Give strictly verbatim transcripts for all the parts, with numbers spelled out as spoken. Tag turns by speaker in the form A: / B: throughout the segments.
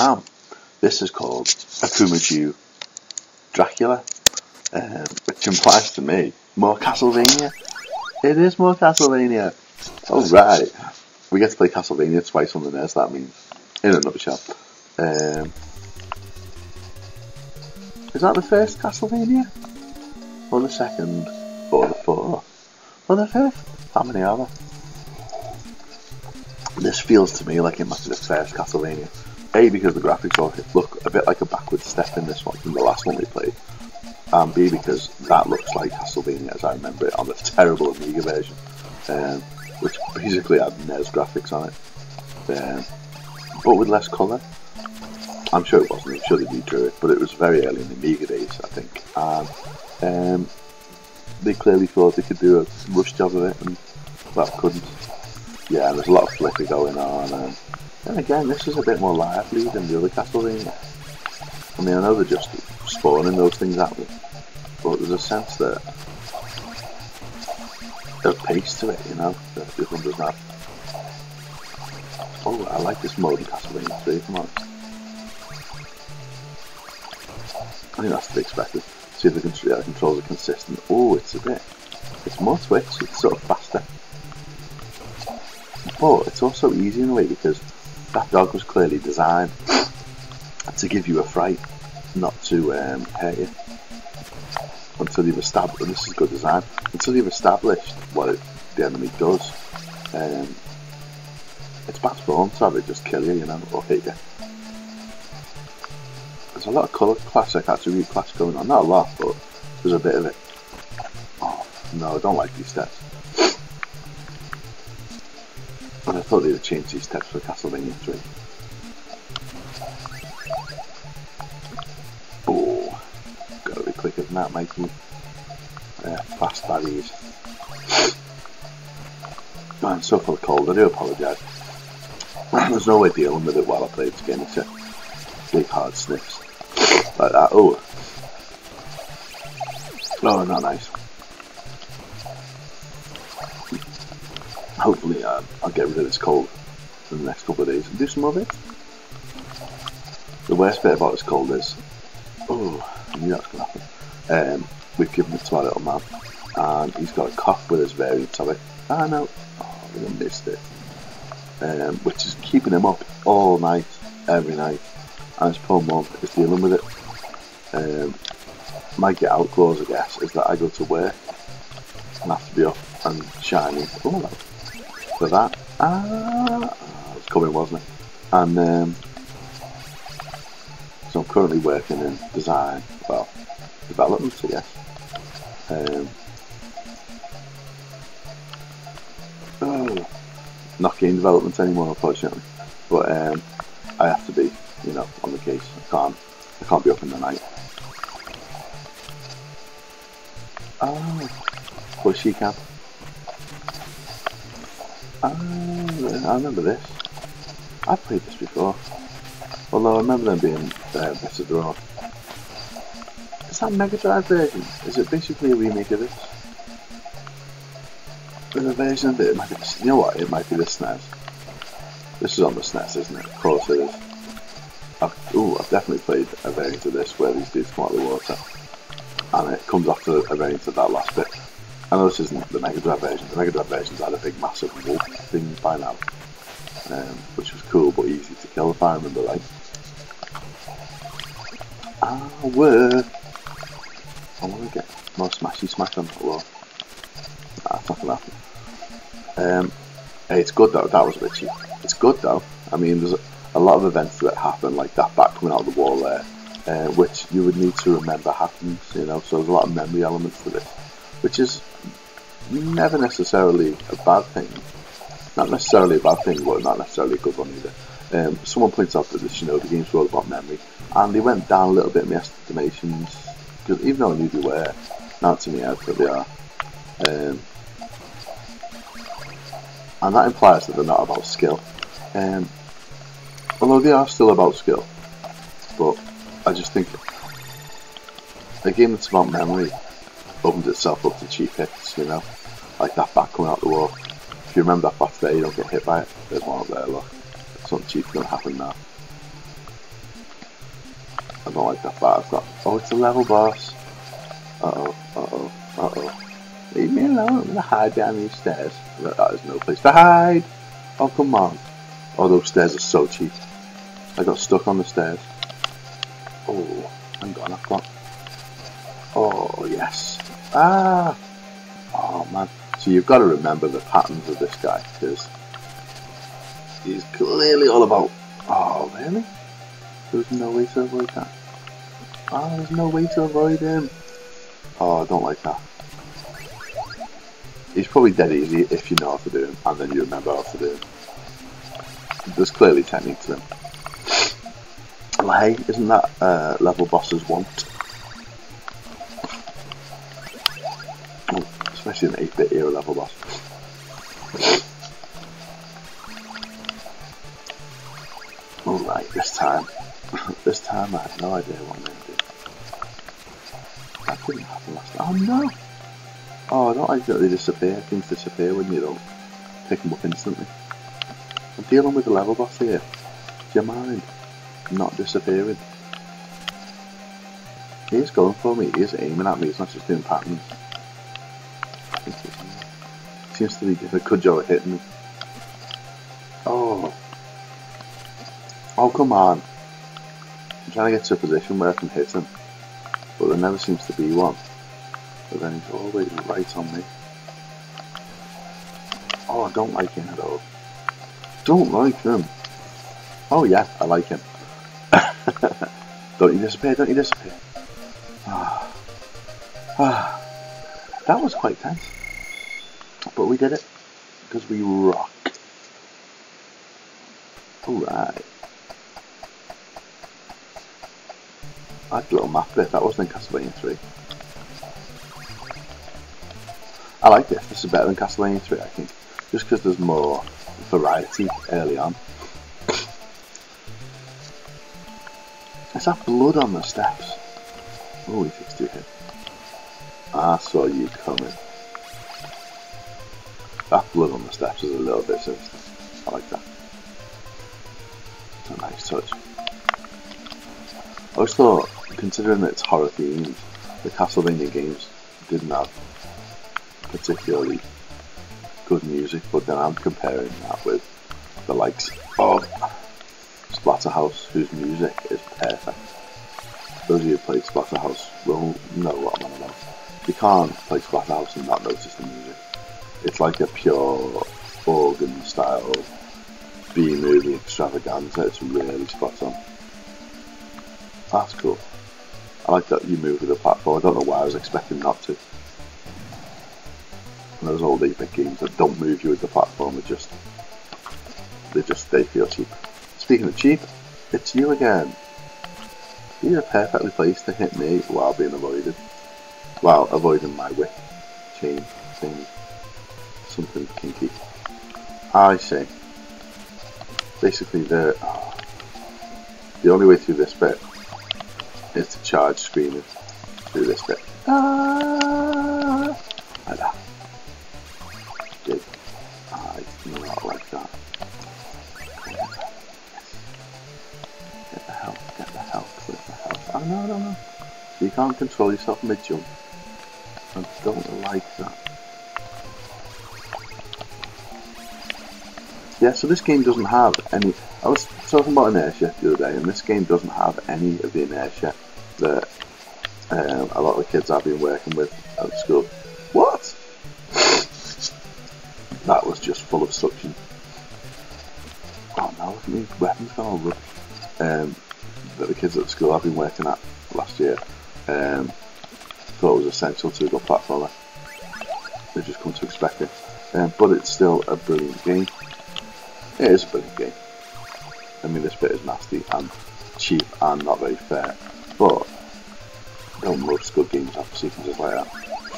A: am. This is called Akumajou Dracula, um, which implies to me more Castlevania. It is more Castlevania. Alright, we get to play Castlevania twice on the N E S, that means, in a nutshell. Um, is that the first Castlevania? Or the second? Or the fourth? Or the fifth? How many are there? This feels to me like it must be the first Castlevania. A, because the graphics all look a bit like a backward step in this one from the last one we played. And B, because that looks like Castlevania as I remember it on the terrible Amiga version. Um, which basically had N E S graphics on it. Um, but with less colour. I'm sure it wasn't, I'm sure they redrew it, but it was very early in the Amiga days, I think. And um, they clearly thought they could do a rush job of it, and well, couldn't. Yeah, there's a lot of flicker going on, and, and again, this is a bit more lively than the other Castlevania. I mean, I know they're just spawning those things at me, but there's a sense that there's pace to it, you know, that this one doesn't have. Oh, I like this mode in Castlevania three, come on. I think that's to be expected. See if the control, controls are consistent. Oh, it's a bit, it's more twitch, it's sort of faster. But it's also easy in a way because that dog was clearly designed to give you a fright, not to um, hurt you. Until you've established, and this is good design, until you've established what it, the enemy does. Um, it's bad form to have it just kill you, you know, or hit you. There's a lot of colour classic attribute clash going on, not a lot, but there's a bit of it. Oh, no, I don't like these steps. And I thought they would change these steps for Castlevania three. Oh, gotta be quicker than that, matey. Uh, fast baddies. I'm so full of cold, I do apologise. There's no way dealing with it while I play this game, it's a big hard sniffs. Like that, oh. Oh, not nice. Hopefully uh, I'll get rid of this cold in the next couple of days and do some of it. The worst bit about this cold is, oh, I knew that was going to happen. Um, we've given it to our little man, and he's got a cough with his variant of it. Ah no, oh, I missed it. Um, which is keeping him up all night, every night, and his poor mum is dealing with it. Um, my get out clause, I guess, is that I go to work and have to be up and shining. Oh, no. For that, ah, it was coming, wasn't it? And um, so I'm currently working in design, well, development, I guess. Um, oh, not game development anymore, unfortunately. But um, I have to be, you know, on the case. I can't, I can't be up in the night. Oh, push she can. Oh, I remember this. I've played this before. Although I remember them being uh, bits of their own. Is that Mega Drive version? Is it basically a remake of this? There's a version of it, it might be, you know what, it might be the S N E S. This is on the S N E S, isn't it? Of course it is. I've, ooh, I've definitely played a variant of this where these dudes come out of the water. And it comes after a variant of that last bit. I know this isn't the Mega Drive version. The Mega Drive version's had a big massive wolf thing by now. Um, which was cool but easy to kill if I remember right. Ah, word. I want to get more smashy smash on that wall. Nah, that's not going to happen. Um, hey, it's good though, that was a bit cheap. It's good though. I mean, there's a, a lot of events that happen, like that bat coming out of the wall there, uh, which you would need to remember happens, you know, so there's a lot of memory elements to this, which is never necessarily a bad thing. Not necessarily a bad thing, but not necessarily a good one either. Um, someone points out that the Shinobi games were all about memory, and they went down a little bit in my estimations, because even though I knew they were, now to me out that they are. Um, and that implies that they're not about skill. Um, although they are still about skill, but I just think a game that's about memory opens itself up to cheap hits, you know, like that bat coming out the wall. If you remember that bat there, you don't get hit by it. There's one up there, look. Something cheap's going to happen now. I don't like that part I've got. Oh, it's a level boss. Uh-oh, uh-oh, uh-oh. Leave me alone, I'm gonna hide behind these stairs. That is no place to hide. Oh, come on. Oh, those stairs are so cheap. I got stuck on the stairs. Oh, hang on, I've got... Oh, yes. Ah! Oh, man. So you've got to remember the patterns of this guy, because he's clearly all about... Oh, really? There's no way to avoid that. Oh, there's no way to avoid him. Oh, I don't like that. He's probably dead easy if you know how to do him, and then you remember how to do him. There's clearly technique to him. Well, hey, isn't that uh, level boss's want? Oh, especially an eight bit era level boss. Alright, this time. This time I had no idea what I'm going to do. That didn't happen last time. Oh no! Oh, I don't like that they disappear. Things disappear when you don't pick them up instantly. I'm dealing with the level boss here. Do you mind not disappearing? He is going for me. He is aiming at me. He's not just doing patterns. He seems to be doing a good job at hitting me. Oh. Oh, come on. I'm trying to get to a position where I can hit him, but there never seems to be one. But then he's always right on me. Oh, I don't like him at all. Don't like him. Oh yeah, I like him. Don't you disappear, don't you disappear. Ah. Ah. That was quite tense. But we did it. Because we rock. Alright. I had a little map bit, that wasn't in Castlevania three. I like this, this is better than Castlevania three I think. Just because there's more variety early on. Is that blood on the steps? Oh, he fixed it here. I saw you coming. That blood on the steps is a little bit sinister. I like that. It's a nice touch. I always thought, considering that it's horror themed, the Castlevania games didn't have particularly good music, but then I'm comparing that with the likes of Splatterhouse, whose music is perfect. Those of you who played Splatterhouse will know what I'm on about. You can't play Splatterhouse and not notice the music. It's like a pure organ style B-movie extravaganza. It's really spot on. That's cool. I like that you move with the platform. I don't know why I was expecting not to. And those old eight bit games that don't move you with the platform are just, they just, they feel cheap. Speaking of cheap, it's you again. You're perfectly placed to hit me while being avoided. While avoiding my whip chain thing. Something kinky. I see. Basically the, oh, the only way through this bit is to charge screaming through this bit. Ah! Like that. Good. I do not like that. Get the health, get the health, get the health. Oh no, no, no. So you can't control yourself mid-jump. I don't like that. Yeah, so this game doesn't have any... I was talking about inertia the other day, and this game doesn't have any of the inertia that um, a lot of the kids I've been working with at school. What? That was just full of suction. Oh no, look at me, weapons gone all rubbish. Um, that the kids at the school I've been working at last year um, thought it was essential to a good platformer. They've just come to expect it. Um, but it's still a brilliant game. It is a brilliant game. I mean, this bit is nasty and cheap and not very fair, but don't most good games have sequences like that?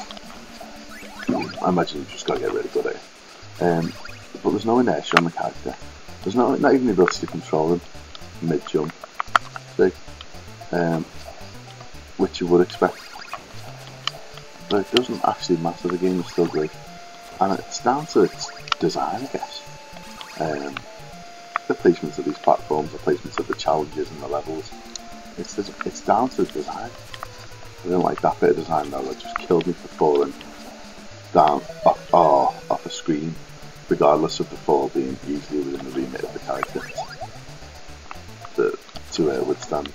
A: I imagine you've just got to get really good at it. Um, but there's no inertia on the character. There's no, not even the ability to control him mid-jump, see? Um, which you would expect. But it doesn't actually matter, the game is still great. And it's down to its design, I guess. Um, the placements of these platforms, the placements of the challenges and the levels. It's this, it's down to the design. I didn't like that bit of design though. It just killed me for falling down off, oh, off a screen, regardless of the fall being easily within the remit of the character to, to uh, withstand.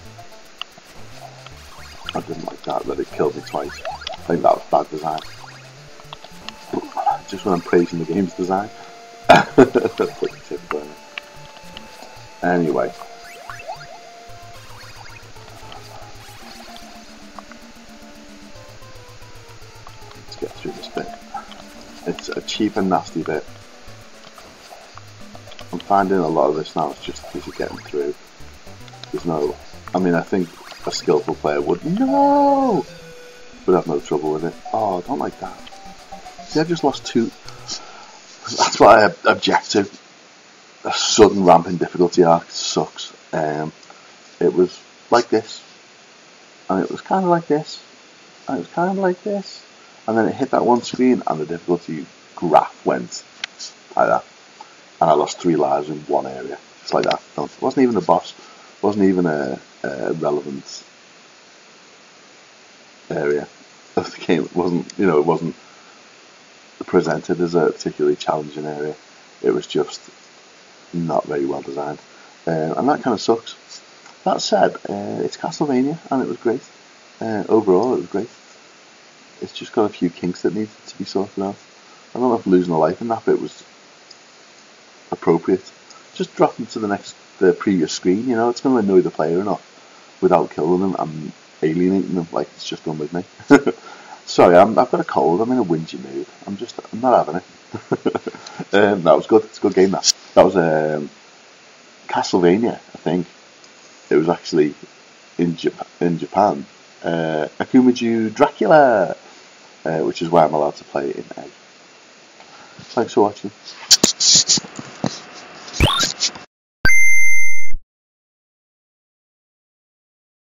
A: I didn't like that, that it killed me twice. I think that was bad design. Just when I'm praising the game's design. Anyway. Let's get through this bit. It's a cheap and nasty bit. I'm finding a lot of this now is just a case of getting through. There's no, I mean, I think a skillful player would, no, would have no trouble with it. Oh, I don't like that. See, I just lost two. That's what I object to. A sudden ramp in difficulty arc sucks. Um, it was like this, and it was kind of like this, and it was kind of like this, and then it hit that one screen, and the difficulty graph went like that, and I lost three lives in one area. It's like that. It wasn't even a boss. It wasn't even a, a relevant area of the game. It wasn't, you know, it wasn't presented as a particularly challenging area. It was just not very well designed, uh, and that kind of sucks. That said, uh, it's Castlevania, and it was great. Uh, overall, it was great. It's just got a few kinks that needed to be sorted out. I don't know if losing a life in that bit was appropriate. Just drop them to the next, the previous screen. You know, it's going to annoy the player enough without killing them and alienating them like it's just done with me. Sorry, I'm, I've got a cold. I'm in a whingy mood. I'm just, I'm not having it. um, that was good. It's a good game. That that was um, Castlevania, I think. It was actually in Japan. In Japan, uh, Akumajou Dracula, uh, which is why I'm allowed to play it in A. Thanks for watching.